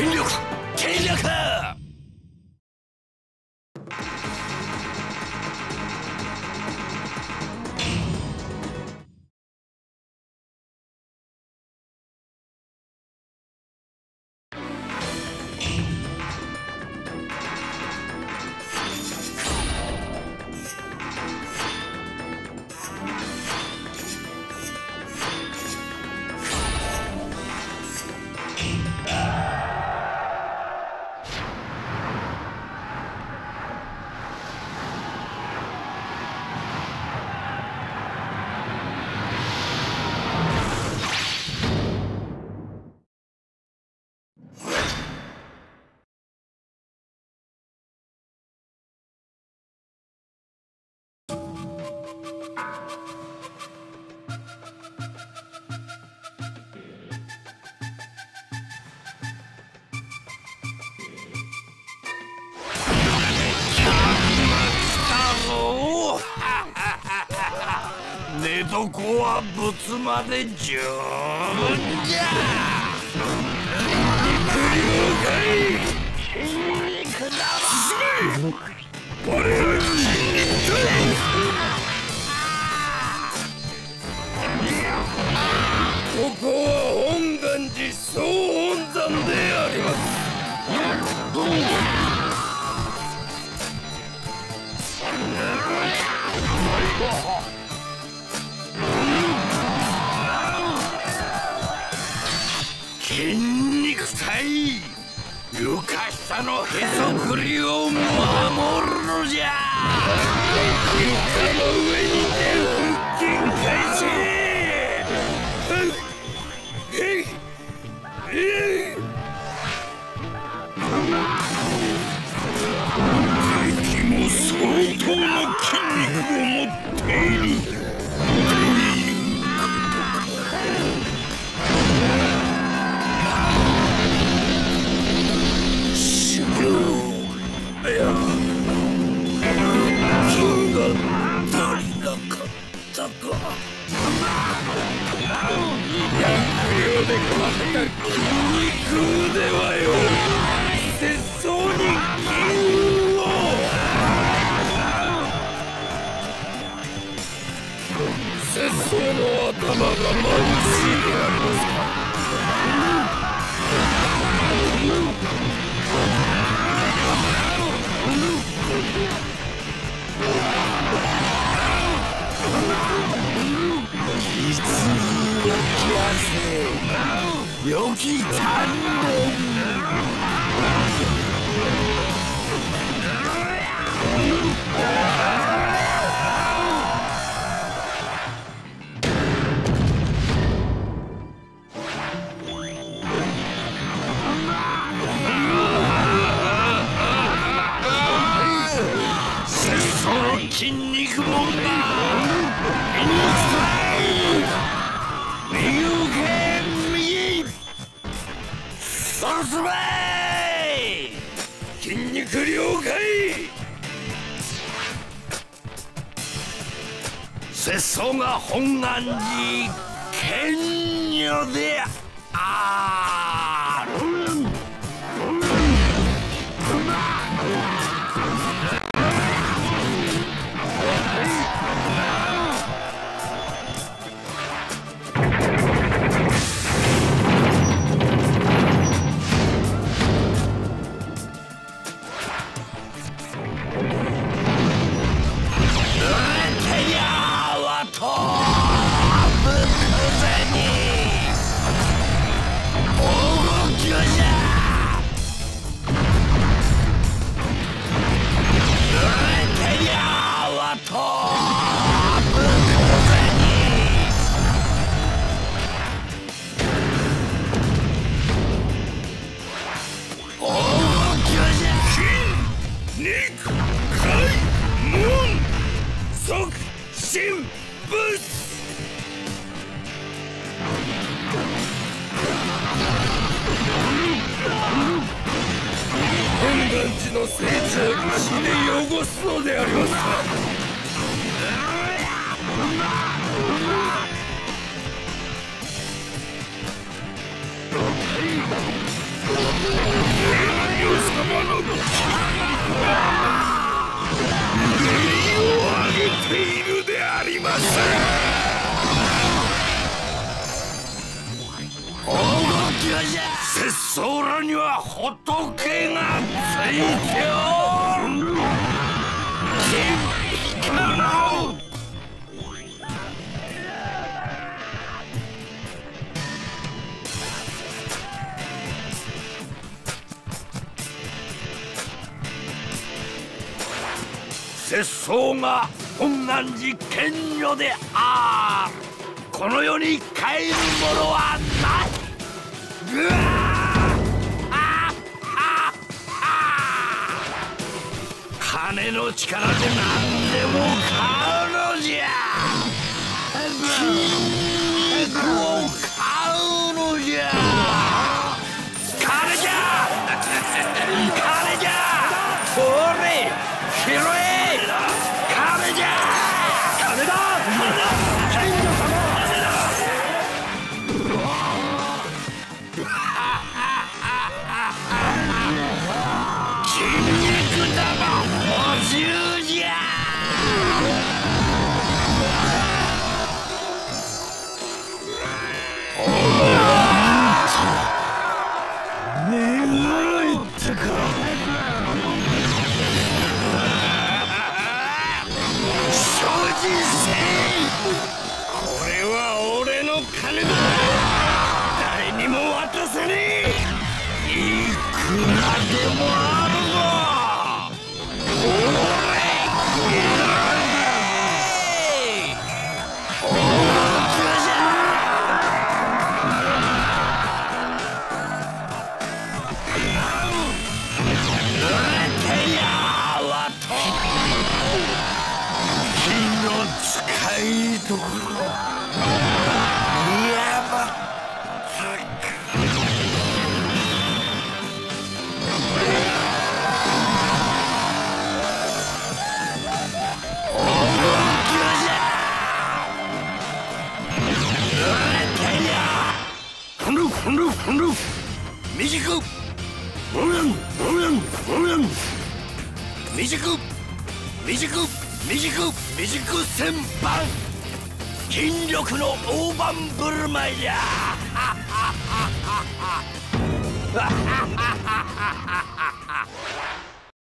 権力権力。寝床は仏まで十分じゃ。肉了解。筋肉だわ。進め。我ら筋肉ここは本願寺総本山であります。筋肉体、床下のへそくりを守るのじゃ。床の上にて腹筋開始。敵も相当の筋肉を持っている。でかった筋肉腕はよ、節操に金を。節操の頭が眩しいでありますか。良き鍛錬。その筋肉もんだ。進め。筋肉了解。節操が本願寺剣女である。団地の聖地を血で汚すのでありますか。 様の礼を挙げているであります。拙僧らには仏がついておる。金ピカの拙僧が本願寺賢女である。この世に帰るものはない。うわ金の力で何でも買うのじゃ。筋肉を買うのじゃ。金じゃ金じゃ。ほれ拾え。金じゃ。金だ。金女様。筋肉玉補充じゃ。眠いってか。所持せい。これは俺の金だ。誰にも渡せねえ。いくらでもあるぞ。おれおじゃ。濡れてやわと火の使いどころ。やばっ。未熟千番筋力の大盤振る舞いじゃ。